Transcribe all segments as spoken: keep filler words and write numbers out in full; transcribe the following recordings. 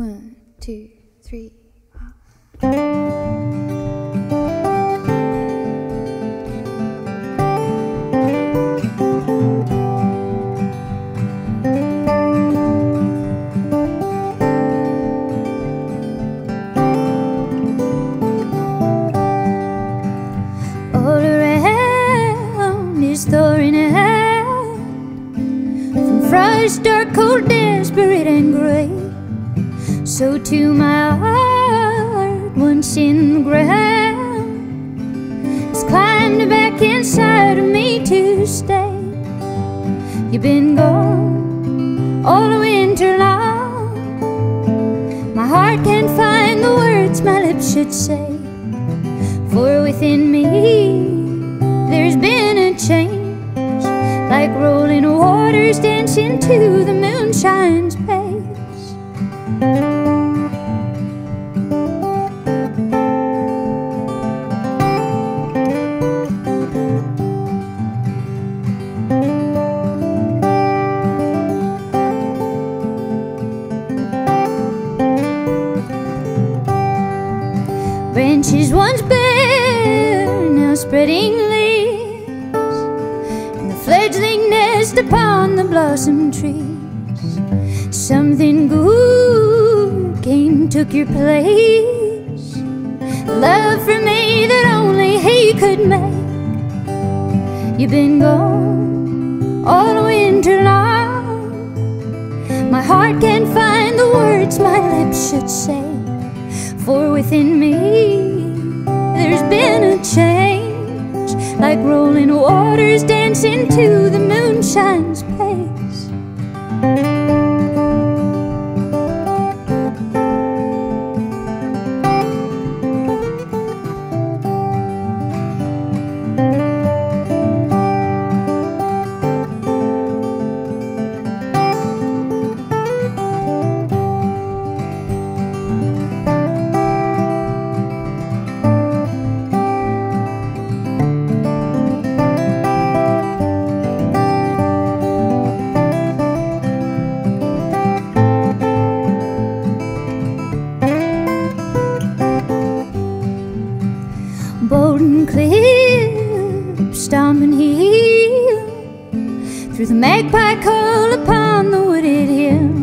One, two, three. All around is thawing out from frost, dark, cold, desperate and grey. So to my heart, once in the ground, has climbed back inside of me to stay. You've been gone all the winter long. My heart can't find the words my lips should say. For within me there's been a change, like rolling waters dancing to the moonshine's pace. Branches once bare, now spreading leaves, and the fledgling nest upon the blossom trees. Something good came, took your place, love for me that only he could make. You've been gone all the winter long. My heart can't find the words my lips should say. For within me there's been a change, like rolling waters dancing to the moonshine's pace. Bold and clear, stomping heel, through the magpie call upon the wooded hill.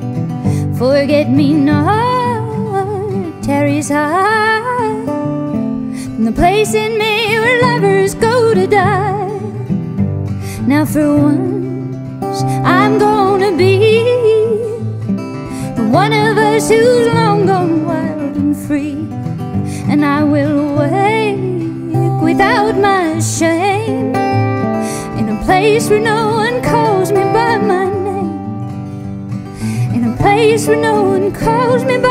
Forget-me-not tarries high, from the place in me where lovers go to die. Now for once I'm gonna be the one of us who's long gone wild and free, and I will wake without my shame, in a place where no one calls me by my name, in a place where no one calls me by